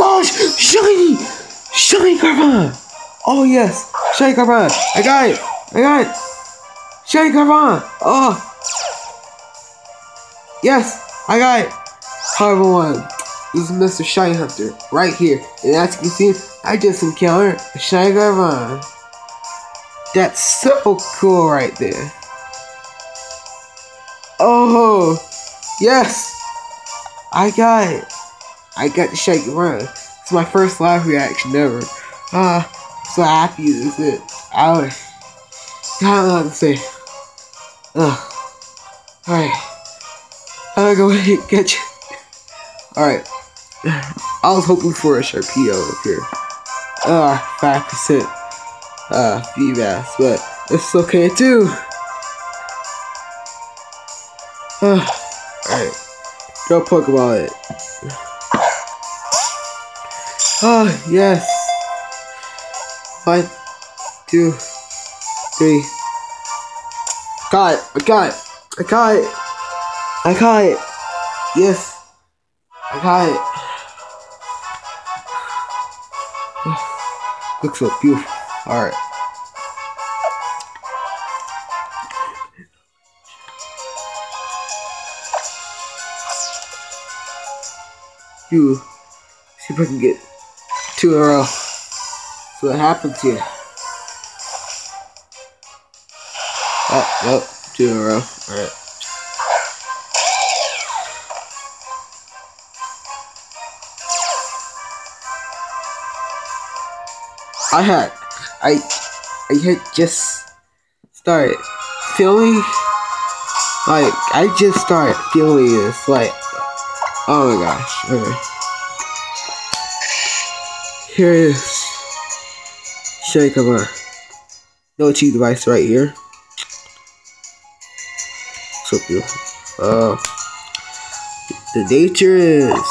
gosh! Shiny! Shiny Carbon! Oh yes! Shiny Carbon! I got it! I got it! Shiny Carbon! Oh! Yes! I got it! Carbon 1. This is Mr. Shiny Hunter right here. And as you can see, I just encountered a Shiny Carbon. That's so cool right there. Oh! Yes! I got it! I got the Shiny Carbon. It's my first live reaction ever. I'm so happy this is it. I don't know what to say. Alright. I'm gonna go ahead and get you. Alright. I was hoping for a Sharpedo up here. 5% VMAX, but it's okay too. Alright. Go Pokeball it. Oh, yes. 1, 2, 3. Got it. I got it. I got it. I got it. Yes. I got it. Looks so beautiful. Alright. See if I can get 2 in a row. So what happens here? Oh, nope. 2 in a row. Alright. I had just started feeling like I just started feeling this like, oh my gosh. Okay. Here it is. Shiny Carbon. No cheat device right here. So beautiful. The nature is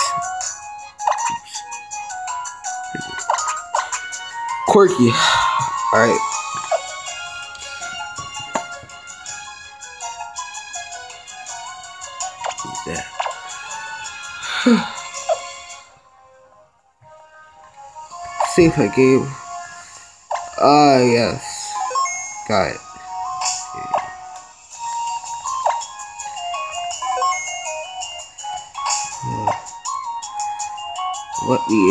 quirky. Alright. What's that? Save my game. Yes. Got it. Let me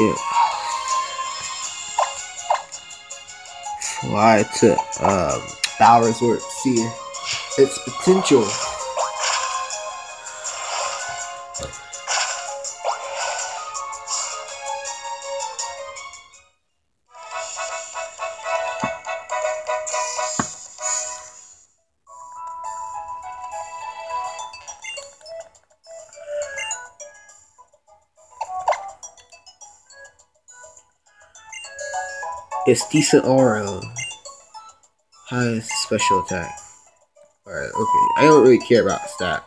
fly to Bower Resort, see its potential. It's decent aura. Highest special attack. Alright, okay. I don't really care about stats.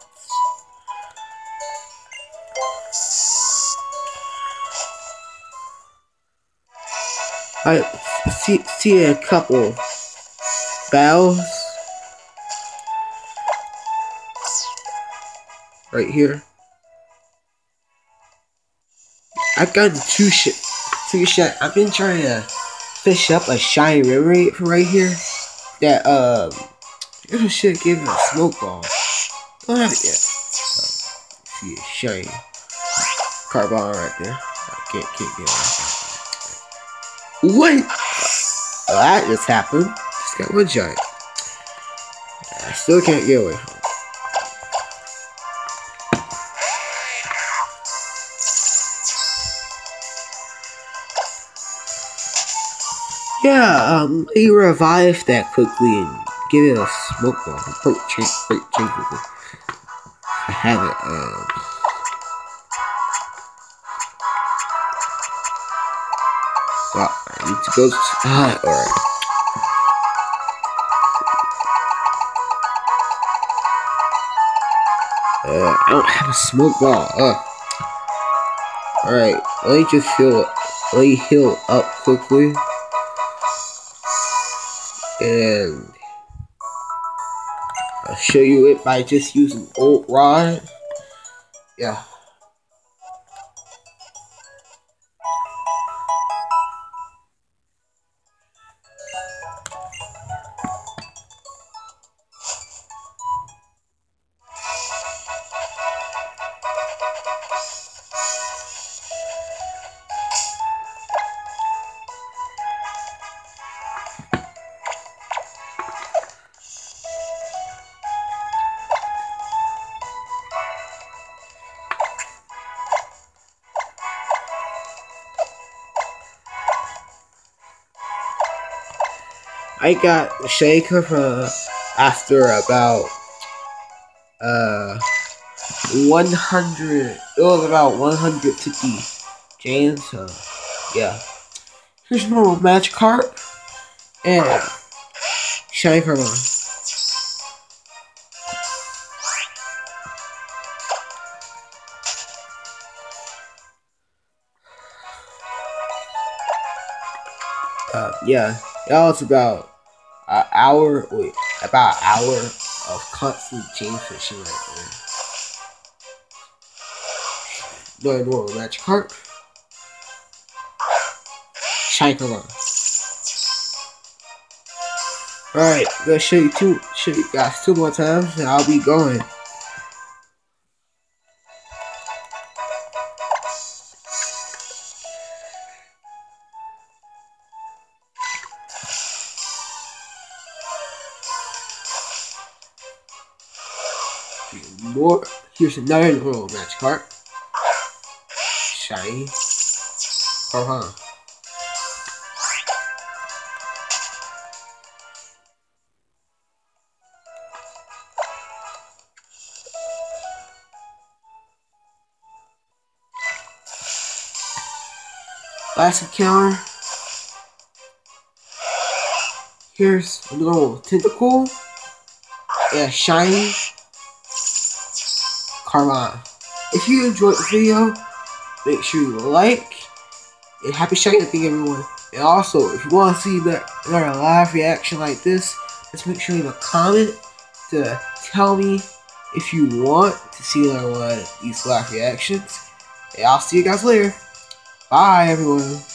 I see a couple battles right here. I've gotten two shit. I've been trying to fish up a shiny memory from right here. That this shit gave me a smoke ball. Don't have it yet. See a shiny Carbon right there. I can't get it. What? That just happened. Just got one giant. I still can't get away from it. Yeah, he revived that quickly and give it a smoke ball. Break chain quickly. I have it, well, I need to go alright. I don't have a smoke ball. Alright, let me heal up quickly. And I'll show you it by just using Old Rod. Yeah. I got Shaker from after about 100. It was about 150 James. So yeah. Here's normal Magikarp and Shiny Pokemon. Yeah, that was about an hour. Wait, about an hour of constant chain fishing right there. No normal Magikarp. Shiny Pokemon. Alright, I'm gonna show you guys two more times and I'll be going. More. Here's another normal Magikarp. Shiny Pokemon. Last encounter. Here's a normal Tentacool and a shiny Carmine. If you enjoyed the video, make sure you like and happy Shiny Thing, everyone. And also, if you want to see another live reaction like this, just make sure you leave a comment to tell me if you want to see another one of these live reactions. And I'll see you guys later. Bye, everyone.